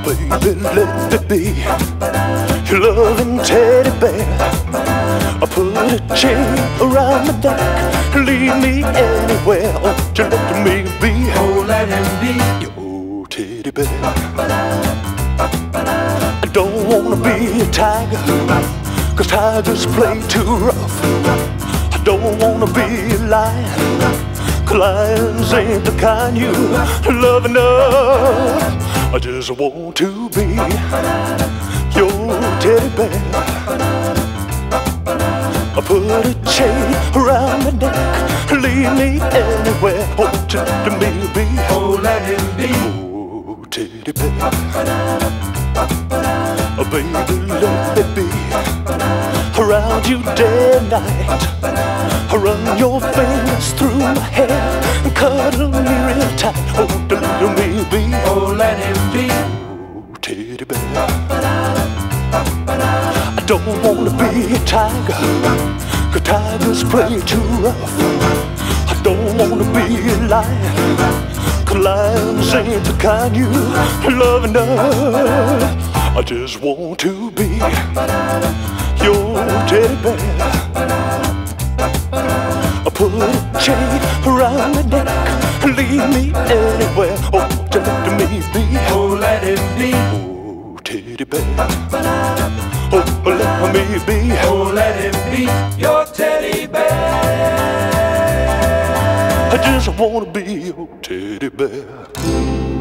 baby, let me be your loving teddy bear. I put a chain around my neck, lead me anywhere. Oh, you let me be, Oh, let him be your teddy bear. I don't wanna be a tiger, 'cause tigers play too rough. I don't wanna be a lion, 'cause lions ain't the kind you love enough. I just want to be your teddy bear. I put a chain around my neck, lead me anywhere. Oh, let me be, Oh, let him be oh, teddy bear. Oh, baby, let me be around you day and night. Run your fingers through my hair and cuddle me real tight. Oh, let me be, Oh, let him be oh, teddy bear. I don't wanna be a tiger, 'cause tigers play too rough. I don't wanna be a lion, 'cause lions ain't the kind you love enough. I just want to be your teddy bear. I put a chain around my neck, lead me anywhere. Oh, let me be, Oh, let him be oh, teddy bear. Oh, let me be, Oh, let him be your teddy bear. I just wanna be your teddy bear.